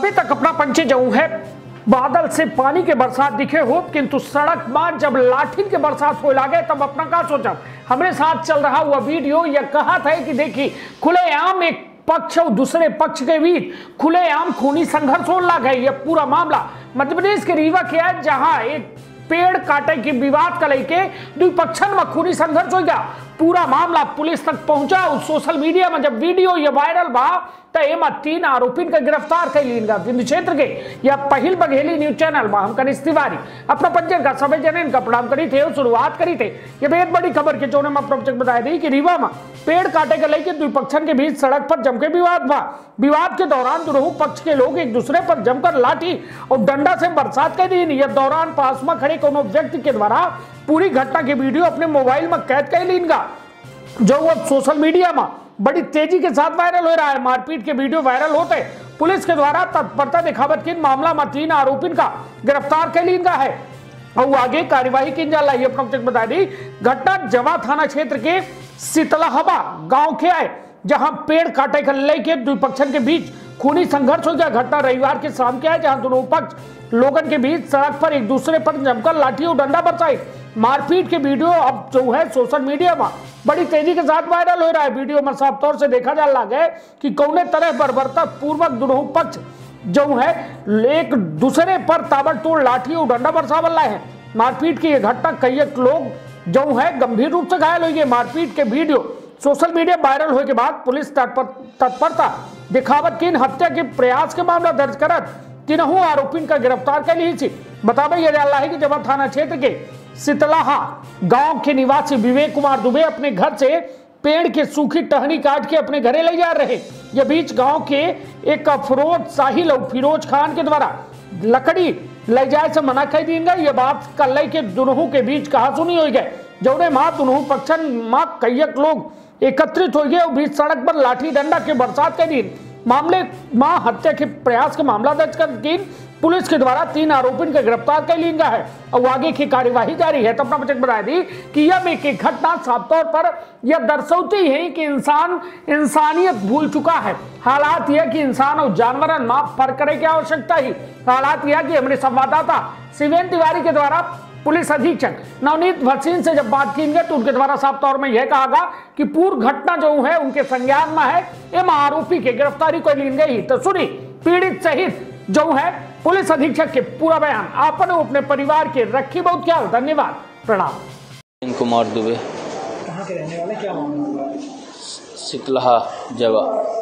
अभी तक अपना पंचे जाऊं है बादल से पानी के बरसात दिखे हो, किंतु सड़क में जब लाठी के बरसात हो लागे तब अपना का सोचा। हमारे साथ चल रहा हुआ वीडियो यह कहा था कि देखिए खुलेआम एक पक्ष और दूसरे पक्ष के बीच खुलेआम खूनी संघर्ष हो लगा है। यह पूरा मामला मध्य प्रदेश के रीवा के है, जहां एक पेड़ काटे के विवाद का लेके द्विपक्षन में खूनी संघर्ष हो गया। पूरा मामला पुलिस तक पहुंचा। उस सोशल मीडिया में जब वीडियो ये वायरल बा तो एमा 3 आरोपी का गिरफ्तार कर लिया। विंध्य क्षेत्र के यह पहल बघेली न्यूज चैनल में हम कनिष्ठ तिवारी अपना पंचन का सभी जन का प्रणाम करी थे और शुरुआत करी थे। ये बेहद बड़ी खबर के चौने में बताया दी कि रीवा में पेड़ काटे के लेकर द्विपक्षन के बीच सड़क पर जमके विवाद हुआ। विवाद के दौरान दोनों पक्ष के लोग एक दूसरे पर जमकर लाठी और डंडा से बरसात कर दी। यह दौरान पास में खड़े कोनो व्यक्ति के द्वारा पूरी घटना के वीडियो अपने मोबाइल में कैद कर लीगा, जो अब सोशल मीडिया में बड़ी तेजी के साथ वायरल हो रहा है। मारपीट के वीडियो वायरल होते पुलिस के द्वारा तत्परता दिखावत के मामला में 3 आरोपी का गिरफ्तार कर लिया है और आगे कार्यवाही की जा रही है। बता दी घटना जवा थाना क्षेत्र के शीतलाहवा गांव के है, जहां पेड़ काटे के लेके द्विपक्षन के बीच खूनी संघर्ष हो गया। घटना रविवार के शाम के है, जहां दोनों पक्ष लोगन के बीच सड़क पर एक दूसरे पर जमकर लाठी और डंडा बरसाई। मारपीट के वीडियो अब जो है सोशल मीडिया में बड़ी तेजी के साथ वायरल हो रहा है। वीडियो में साफ तौर से देखा जा रहा है कि कौने तरह बर्बरता पूर्वक दोनों पक्ष जो है एक दूसरे पर ताबड़तोड़ लाठी और डंडा बरसावल है। मारपीट की यह घटना कई लोग जो है गंभीर रूप से घायल हुए। मारपीट के वीडियो सोशल मीडिया वायरल होने के बाद पुलिस तत्परता दिखावत की हत्या के प्रयास के मामला दर्ज करत तीनों आरोपी का गिरफ्तार कर ली थी। बताया यह जा रहा है कि जब थाना क्षेत्र के शीतलाहा गांव के निवासी विवेक कुमार दुबे अपने घर से पेड़ के सूखी टहनी काट के अपने घरे ले जा रहे। ये बीच गांव के एक अफरोज साहिल और फिरोज खान के द्वारा लकड़ी ले जाए से मना कर दी गई। ये बात कल के दोनों के बीच कहा सुनी हो गए, जौने मां दोनों पक्षन मां कई लोग एकत्रित हो गए और बीच सड़क पर लाठी डंडा के बरसात के दिन मामले मां हत्या के प्रयास का मामला दर्ज कर पुलिस के द्वारा 3 आरोपी का गिरफ्तार कर लिया है और आगे की कार्यवाही जारी है। तो अपना बचक बता दी कि यह एक घटना साफ तौर पर यह दर्शाती है कि इंसानियत भूल चुका है। हालात यह कि इंसान और जानवर माफ फर्क करे की आवश्यकता ही। हालात यह कि हमारे संवाददाता शिवेन तिवारी के द्वारा पुलिस अधीक्षक नवनीत भसीन से जब बात की गई तो उनके द्वारा साफ तौर में यह कहा गया कि पूरी घटना जो है उनके संज्ञान में है एवं आरोपी के गिरफ्तारी को ली गई। तो सुनी पीड़ित सहित जो है पुलिस अधीक्षक के पूरा बयान। आपने अपने परिवार के रखी बहुत क्या। धन्यवाद, प्रणाम। कुमार दुबे। कहाँ के रहने वाले, क्या मामला? शीतलाहा जवा।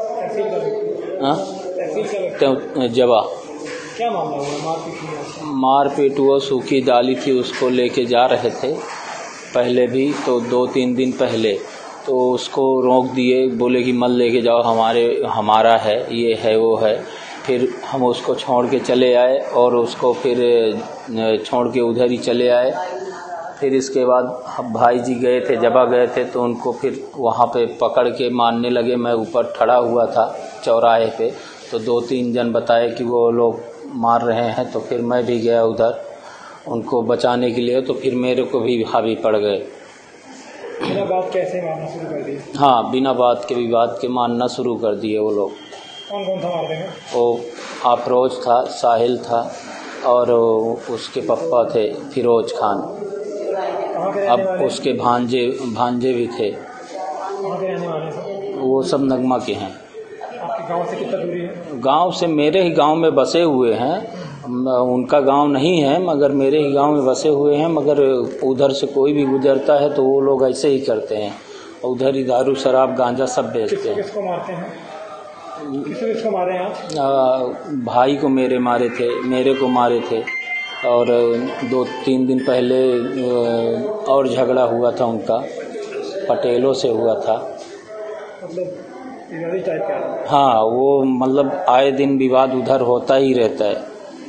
जवा। क्या मामला हुआ? मारपीट हुआ, सूखी डाली थी उसको लेके जा रहे थे पहले भी, तो 2-3 दिन पहले तो उसको रोक दिए, बोले कि मत लेके जाओ, हमारा है, ये है वो है। फिर हम उसको छोड़ के चले आए और उसको फिर छोड़ के उधर ही चले आए। फिर इसके बाद भाई जी गए थे, जबा गए थे तो उनको फिर वहाँ पे पकड़ के मारने लगे। मैं ऊपर खड़ा हुआ था चौराहे पे, तो 2-3 जन बताए कि वो लोग मार रहे हैं, तो फिर मैं भी गया उधर उनको बचाने के लिए, तो फिर मेरे को भी हावी पड़ गए। बिना बात कैसे मारना शुरू कर दिए? हाँ, बिना बात के विवाद के मारना शुरू कर दिए वो लोग। कौन कौन था मारने में? वो अफरोज था, साहिल था और उसके पापा थे फिरोज खान। अब उसके भांजे भी थे। कहाँ के रहने वाले सब? वो सब नगमा के हैं। आपके गांव से कितना दूरी है? गांव से मेरे ही गांव में बसे हुए हैं, उनका गांव नहीं है मगर मेरे ही गांव में बसे हुए हैं। मगर उधर से कोई भी गुजरता है तो वो लोग ऐसे ही करते हैं, उधर ही दारू शराब गांजा सब बेचते हैं। किसको मारते हैं? किसको मारे हैं आप? भाई को मेरे मारे थे, मेरे को मारे थे और 2-3 दिन पहले और झगड़ा हुआ था उनका, पटेलों से हुआ था। मतलब विवादी टाइप का? हाँ, वो मतलब आए दिन विवाद उधर होता ही रहता है।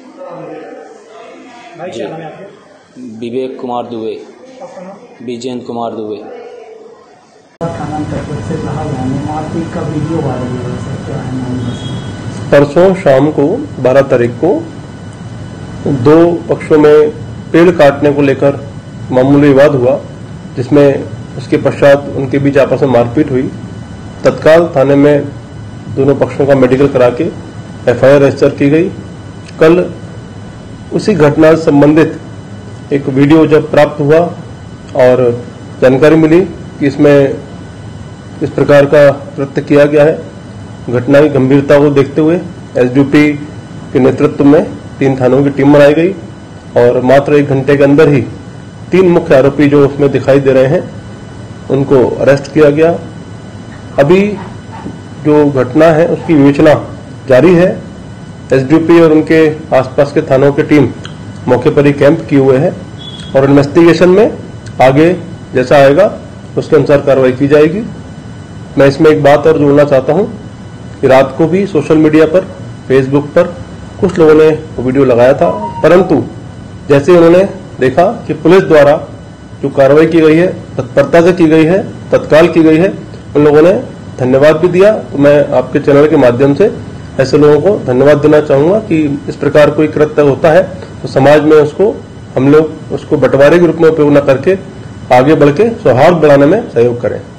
भाई क्या नाम है आपके? विवेक कुमार दुबे। आपका नाम? विजेंद्र कुमार दुबे। परसों शाम को 12 तारीख को 2 पक्षों में पेड़ काटने को लेकर मामूली विवाद हुआ, जिसमें उसके पश्चात उनके बीच आपस में मारपीट हुई। तत्काल थाने में दोनों पक्षों का मेडिकल करा के FIR रजिस्टर की गई। कल उसी घटना से संबंधित एक वीडियो जब प्राप्त हुआ और जानकारी मिली कि इसमें इस प्रकार का कृत्य किया गया है, घटना की गंभीरता को देखते हुए SDPO के नेतृत्व में 3 थानों की टीम बनाई गई और मात्र 1 घंटे के अंदर ही 3 मुख्य आरोपी जो उसमें दिखाई दे रहे हैं उनको अरेस्ट किया गया। अभी जो घटना है उसकी विवेचना जारी है। SDPO और उनके आसपास के थानों की टीम मौके पर ही कैंप किए हुए है और इन्वेस्टिगेशन में आगे जैसा आएगा उसके अनुसार कार्रवाई की जाएगी। मैं इसमें एक बात और जोड़ना चाहता हूं कि रात को भी सोशल मीडिया पर, फेसबुक पर कुछ लोगों ने वो वीडियो लगाया था, परंतु जैसे उन्होंने देखा कि पुलिस द्वारा जो कार्रवाई की गई है तत्परता से की गई है, तत्काल की गई है, उन लोगों ने धन्यवाद भी दिया। तो मैं आपके चैनल के माध्यम से ऐसे लोगों को धन्यवाद देना चाहूंगा कि इस प्रकार कोई कृत्य होता है तो समाज में उसको हम लोग उसको बंटवारे के रूप में उपयोग न करके आगे बढ़ के सौहार्द बढ़ाने में सहयोग करें।